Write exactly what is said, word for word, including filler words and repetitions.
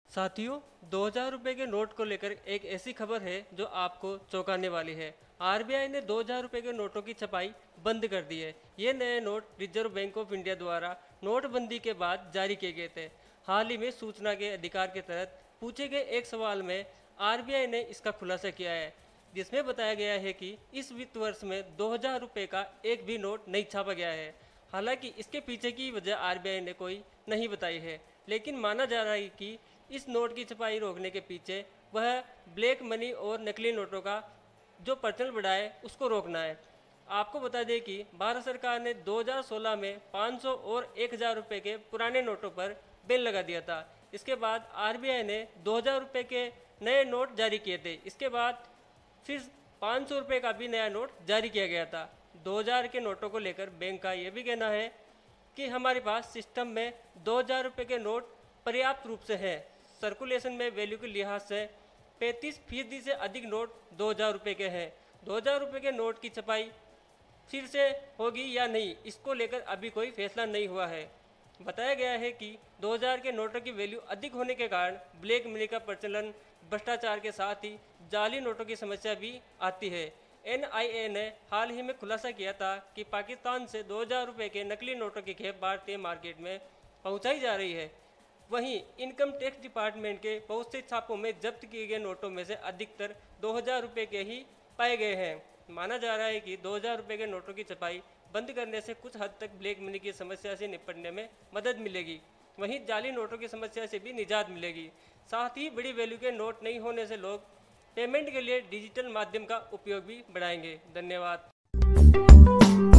साथियों, दो हज़ार रुपये के नोट को लेकर एक ऐसी खबर है जो आपको चौंकाने वाली है। आरबीआई ने दो हज़ार रुपये के नोटों की छपाई बंद कर दी है। ये नए note reserve bank of India द्वारा नोटबंदी के बाद जारी किए गए थे। हाल ही में सूचना के अधिकार के तहत पूछे गए एक सवाल में आरबीआई ने इसका खुलासा किया है, जिसमें बताया गया है कि इस वित्त वर्ष में दो हज़ार रुपये का एक भी नोट नहीं छापा गया है। हालांकि इसके पीछे की वजह आरबीआई ने कोई नहीं बताई है, लेकिन माना जा रहा है कि इस नोट की छपाई रोकने के पीछे वह ब्लैक मनी और नकली नोटों का जो प्रचलन बढ़ा है उसको रोकना है। आपको बता दें कि भारत सरकार ने दो हज़ार सोलह में पाँच सौ और एक हज़ार रुपये के पुराने नोटों पर बैन लगा दिया था। इसके बाद आरबीआई ने दो हज़ार रुपये के नए नोट जारी किए थे। इसके बाद फिर पाँच सौ रुपये का भी नया नोट जारी किया गया था। दो हज़ार के नोटों को लेकर बैंक का यह भी कहना है कि हमारे पास सिस्टम में दो हज़ार रुपये के नोट पर्याप्त रूप से हैं। सर्कुलेशन में वैल्यू के लिहाज से पैंतीस फीसदी से अधिक नोट दो हज़ार रुपये के हैं। दो हज़ार रुपये के नोट की छपाई फिर से होगी या नहीं, इसको लेकर अभी कोई फैसला नहीं हुआ है। बताया गया है कि दो हज़ार के नोटों की वैल्यू अधिक होने के कारण ब्लैक मनी का प्रचलन, भ्रष्टाचार के साथ ही जाली नोटों की समस्या भी आती है। एन आई ए ने हाल ही में खुलासा किया था कि पाकिस्तान से दो हज़ार रुपये के नकली नोटों की खेप भारतीय मार्केट में पहुंचाई जा रही है। वहीं इनकम टैक्स डिपार्टमेंट के बहुत से छापों में जब्त किए गए नोटों में से अधिकतर दो हज़ार रुपये के ही पाए गए हैं। माना जा रहा है कि दो हज़ार रुपये के नोटों की छपाई बंद करने से कुछ हद तक ब्लैक मनी की समस्या से निपटने में मदद मिलेगी। वहीं जाली नोटों की समस्या से भी निजात मिलेगी। साथ ही बड़ी वैल्यू के नोट नहीं होने से लोग पेमेंट के लिए डिजिटल माध्यम का उपयोग भी बढ़ाएंगे। धन्यवाद।